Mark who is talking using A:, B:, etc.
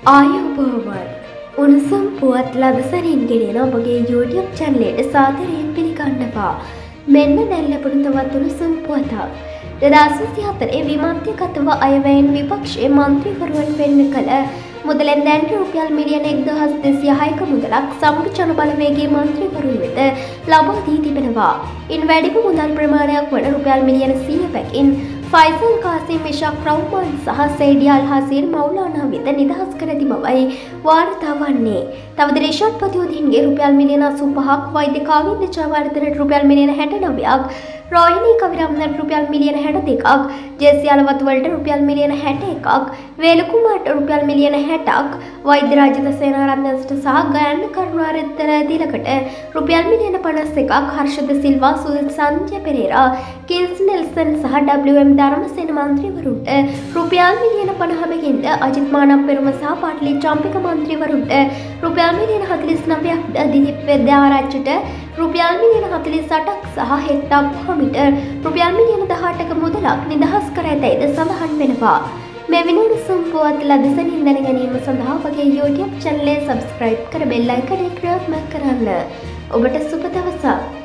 A: ආයුබෝවන් උණුසුම් පුවත් ලදසරින් ගෙනෙන ඔබගේ YouTube channel එකට සාදරයෙන් පිළිගන්නවා. මෙන්න දැන් ලැබුණු තවත් උණුසුම් පුවතක්. 2024 විමාත්‍යගතව අයවැයෙන් විපක්ෂයේ මන්ත්‍රීවරුන් වෙන්න කළ මුදලෙන් දැනට රුපියල් මිලියන 1206ක මුදලක් සමග ජන බලවේගයේ මන්ත්‍රීවරුන් වෙත ලබා දී තිබෙනවා. ඉන් වැඩිම මුදල් ප්‍රමාණයක් වන රුපියල් මිලියන 100කින් ෆයිසල් කාසිම් ඉෂාක් රහ්මාන් සහ සයිඩ් අල්හසීර් මෞලානා වෙත නිදහස් කර ඇති බවයි වාර්තා වන්නේ. තවද රිෂාඩ් පතිඋදීන්ගේ රුපියල් මිලියන 85ක්, වෛද්‍ය කාවින්ද ජයවර්ධනට රුපියල් මිලියන 69ක්, රෝහිණී කවිරත්නට රුපියල් මිලියන 62ක්, ජෙසි අලවතු වලට රුපියල් මිලියන 61ක්, වේලකුමාරට රුපියල් මිලියන 60ක්, වෛද්‍ය රාජිත සේනාරත්නට සහ ගයන්න කරුණාරත්න දිලකට රුපියල් මිලියන 51ක්, හර්ෂද සිල්වා, සුනිල් සංජය පෙරේරා, කින්ස් නෙල්සන් සහ WM ධර්මසේන මන්ත්‍රීවරුන්ට රුපියල් මිලියන 50කින්ද අජිත් මානප්පෙරුම සහ පාටලි චම්පික මන්ත්‍රීවරුන්ට රුපියල් මිලියන 49ක්, දිලිප් වෙද්‍යාආරච්චිට රුපියල් මිලියන 48ක් සහ හෙට්ටම් හමිට රුපියල් මිලියන 18ක මුදලක් නිදහස් කර ඇතැයිද සඳහන් වෙනවා. මෙවැනි උණුසුම් පුවත් ලදසනින් දැන ගැනීම සඳහා අපගේ YouTube channel එක subscribe කර bell icon එක ක්‍රියාත්මක කරන්න. ඔබට සුබ දවසක්.